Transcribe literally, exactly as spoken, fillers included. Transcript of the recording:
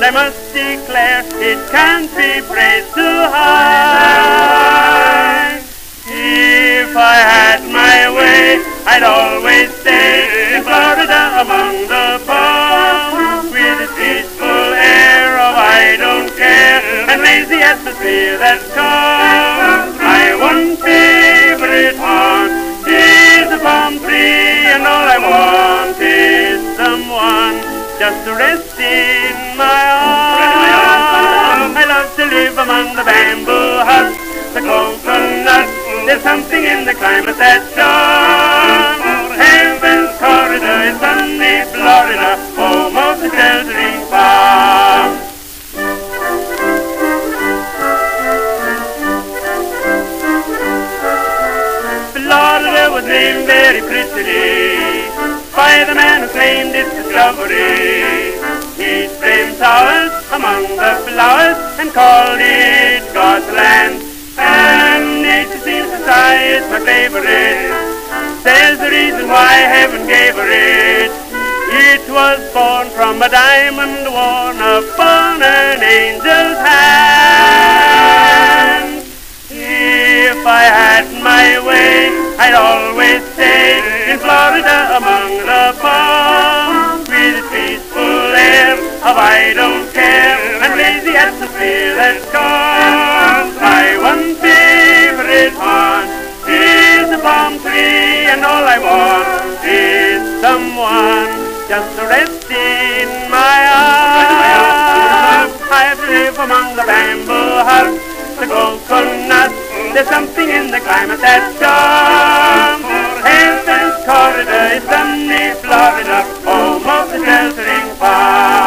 I must declare it can't be praised too high. If I had my way, I'd always stay in Florida among the palms, with its peaceful air of I don't care and lazy atmosphere that comes. My one favorite haunt is the palm tree, and all I want is someone just to rest in my arms. I love to live among the bamboo huts, the coconuts. There's something in the climate that charms. Heaven's corridor is sunny Florida, home of the sheltering palm. Florida was named very prettily by the man who claimed its discovery. He framed towers among the flowers and called it God's land. And nature seems to sigh, it's my favorite. There's the reason why heaven gave her it. It was born from a diamond worn upon an angel's hand. If I had my way, I'd always stay in Florida among the palms, with its peaceful air of I don't care and lazy atmosphere that comes. My one favorite haunt is the palm tree, and all I want is someone just to rest in my arms. I live among the bamboo huts, the coconuts. There's something in the climate that charms. Heaven's corridor is sunny Florida, home of the sheltering palm.